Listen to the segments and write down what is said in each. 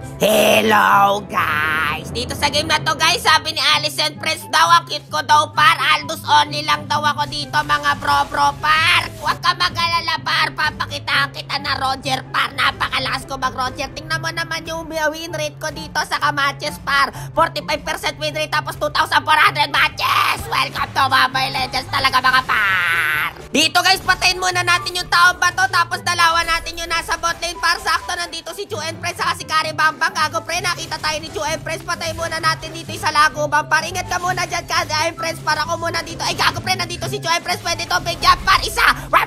Hello guys! Dito sa game na to guys, sabi ni Alicent Prince daw, ang cute ko daw par. Aldous only lang daw ako dito mga bro par. Huwag ka mag-alala par, papakitaan kita na Roger par. Napakalakas ko mag-Roger. Tingnan mo naman yung win rate ko dito sa kamatches par. 45% win rate tapos 2,400 matches. Welcome to Mobile Legends talaga mga par. Dito guys, patayin muna natin yung taong bato tapos dalawa natin yung nasa bot lane par. Sakto nandito si Chu and Prince saka si Kari Bambang. Gago pre, nakita tayo ni Chu and Prince. Patayin muna natin dito sa lago par. Ingat ka muna dyan Kari and Prince para ko muna dito. Ay gago pre, nandito si Chu and Prince. Pwede to bigyan par. Isa.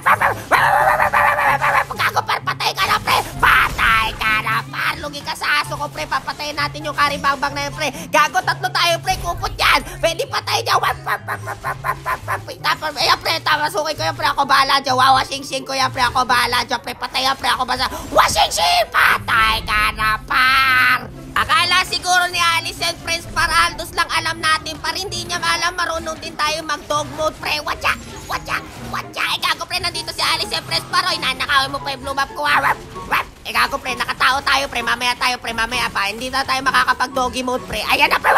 Gago par, patay ka na pre. Patay ka na par. Lugi ka sa aso ko pre. Papatayin natin yung Kari Bambang na yun pre. Gago, tatlo tayo pre. Kupot yan. Pwede patay dyan. Ayan pre, tamasukin ko yan pre. Ako bahala dyan. Washing ko yan pre. Ako bahala dyan pre. Patay yan pre. Ako basa. Washing. Patay ka na par. Akala siguro ni Alicent Prince par Aldous lang alam natin par. Hindi niya alam marunong din tayo mag dog mode pre. Watcha. Eh gago pre, nandito si Alicent Prince par. Oy, nanakawin mo pa yung blue map ko. Eh gago pre, nakatao tayo pre. Mamaya pa. Hindi na tayo makakapag doggy mode pre. Ayan na pre.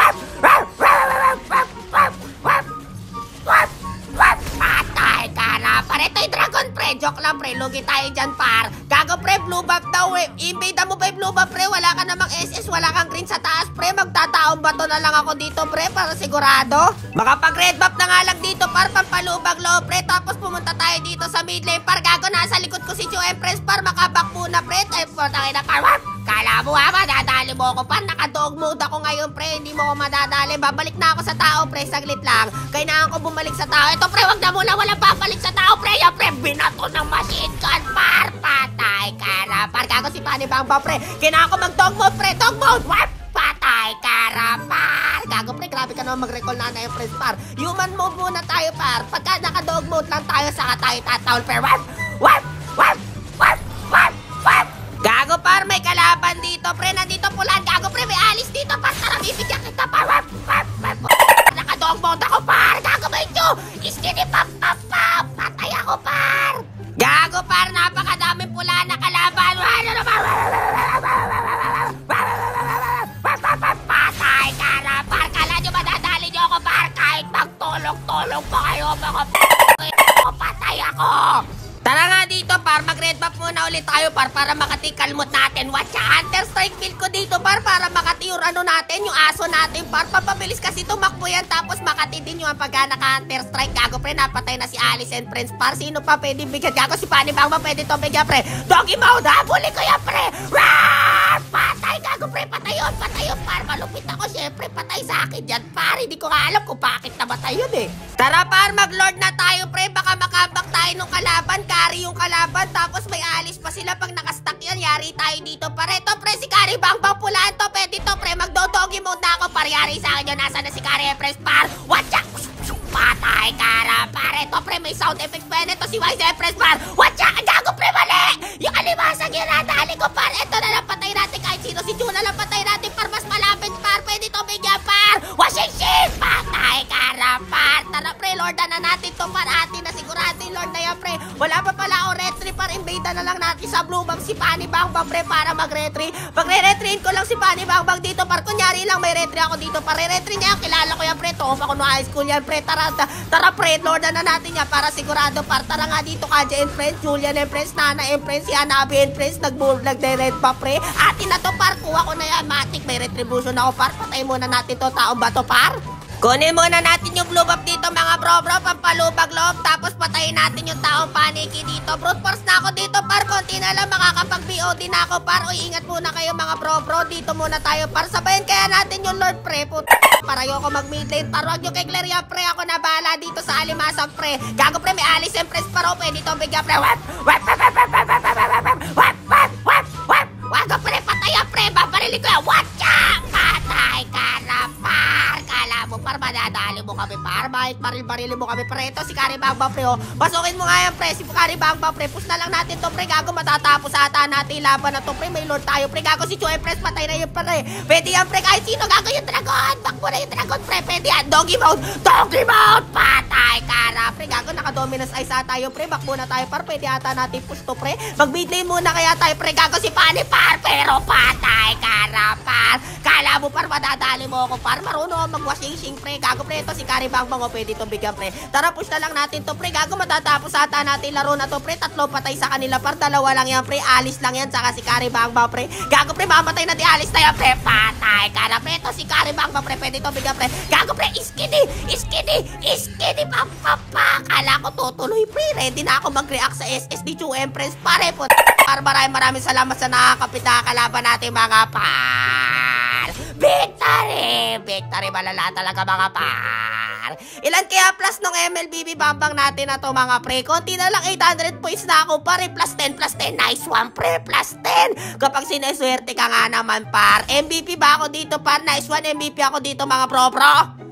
Patay ka na par. Ito yung dragon pre. Joke lang pre. Lugi tayo dyan par. Gago pre, blue buff daw eh. Invade mo pa yung blue buff pre. Wala ka namang SS. Wala kang green sa taas pre. Magtataong bato na lang ako dito pre. Para sigurado. Makapag red buff na nga lang dito par. Pampalubag low pre. Tapos pumunta tayo dito sa mid lane par. Gago, nasa likod ko si Chu Empress par. Makabak muna pre. Tayo po tayo na par. Kala mo ha, madadali mo ako par. Naka-dog mode ako ngayon pre. Hindi mo ako madadali. Babalik na ako sa tao pre. Saglit lang. Kailangan ko bumalik sa tao. Ito pre, wag na muna. Walang babalik sa tao pre. Yan pre, binato ng machine gun par. Patay ka na par. Gago si Pani Bamba pre. Kailangan ko mag-dog mode pre. Dog mode. Patay ka na par. Gago pre, grabe ka naman mag-recall na yung press par. Human mode muna tayo par. Pagka naka-dog mode lang tayo, saka tayo tatawal per. Gago par, may kalaban dito pre. Nandito pulan. Gago pre, may alis dito par. Tara, bibigyan kita par. Naka-dog mode ako par. Gago ba ito? Iskini pap. Patay ako par. Gago par, napakadaming pula na kalaban. Patay ka na par. Kala nyo madadali nyo ako par. Kahit magtulong-tulong pa kayo mga patay ako. Tara nga dito par, mag-red buff muna ulit tayo par para makatikalmot natin. Watcha, Hunter Strike build ko dito par para makati yung ano natin, yung aso natin par. Papabilis kasi tumakbo yan tapos makati din yung pagka naka-Hunter Strike. Gago pre, napatay na si Alicent Prince par. Sino pa pwede bigyan? Gago si Pani Bangma pwede to bigyan pre. Doggy mode ha, buli ko yan pre. Patay, gago pre, patay yun par. Malupit ako syempre, patay sa akin yan par. Hindi ko nga alam kung bakit namatay yun eh. Tara par, mag-lord na tayo pre. Baka makabak tayo nung kalaban. Kari yung kalaban, tapos may alis pa sila. Pag nakastack yan, yari tayo dito pare. Ito pre, si Kari Bambang pulaan to. Pwede to pre, magdo-doggy mode na ako par. Yari sa akin yun, nasa na si Kari Empress par. Watcha! Patay Kara par. Ito pre, may sound effect pa yan. Ito si Wise Empress par. Watcha! Gago pre, mali! Yung alimasag yun, nadali ko par. Ito na lang patay natin kahit sino. Si Chu na lang patay natin par. Mas malapit par. Pwede to bigyan par. Washing shit! Patay Kara par. Tara pre, lordan na natin to par. Atin na sigurado yung lord na yan pre. Wala pa pala ako retry par. Invade na lang natin sa blue bang si Pani Bambang pre para mag-retry. Pag re-retryin ko lang si Pani Bambang dito par. Kunyari lang may retry ako dito par. Re-retry niya. Kilala ko yan pre. Tof ako no high school yan pre. Tara pre, lordan na natin yan para sigurado par. Tara nga dito Kaja and Friends, Julian and Friends, Nana and Friends, si Anabi and Friends, nag-red pa pre. Atin na to par. Kuha ko na yan. Matik, may retribution ako par. Patay muna natin to. Taong ba to par? Kunin muna natin yung blue buff dito mga bro. Pampalubag loob. Tapos patayin natin yung taong paniki dito. Brute force na ako dito par. Konti na lang makakapag-BOD na ako par. Uy, ingat muna kayo mga bro. Dito muna tayo par. Sabayan kaya natin yung Lord pre. Para ayoko mag-mid lane par. Huwag nyo kay Claria pre. Ako na bahala dito sa alimasag pre. Gago pre, may alis and press par. Pwede itong bigyan pre. Wago pre, patayan pre. Babarili ko yan. Watcha! Patay ka na par. Kala mo par, madadali mo kami par. Bakit baril-barili mo kami pre. Ito si Kari Bangba pre. Pasukin mo nga yan pre. Si Kari Bangba pre. Push na lang natin to pre. Gago, matatapos ata natin laban na to pre. May lord tayo pre. Gago si Chu Empress. Patay na yun pre. Pwede yan pre. Kahit sino. Gago yung dragon. Bakbo na yung dragon pre. Pwede yan. Doggy mode. Patay ka na pre. Gago, naka-dominance eyes ata tayo pre. Bakbo na tayo par. Pwede ata natin push to pre. Mag mid lane muna kaya tayo pre. Gago si Pani par. Pero patay ka na mo ako, par. Marunong ako mag-washing pre. Gago, pre. Ito si Karibangbang, o pwede itong bigyan, pre. Tara, push na lang natin to, pre. Gago, matatapos ata natin laro na to, pre. 3 patay sa kanila, par. 2 lang yan, pre. Alice lang yan, saka si Karibangbang, pre. Gago, pre. Mamatay na di Alice na yan, pre. Patay ka na, pre. Ito si Karibangbang, pre. Pwede itong bigyan, pre. Gago, pre. Iskidi. Papapa. Kala ko tutuloy, pre. Ready na ako mag-react sa SSD2 Empress, pare po. Maraming salamat sa nakakapit na kalaban natin, mga par. Victory! Malala talaga, mga par. Ilan kaya plus nung MLBB Bambang natin na to, mga pre? Konti na lang, 800 points na ako, pare. Plus 10. Nice one, pre. Plus 10. Kapag sineswerte ka nga naman, par. MVP ba ako dito, par? Nice one, MVP ako dito, mga bro.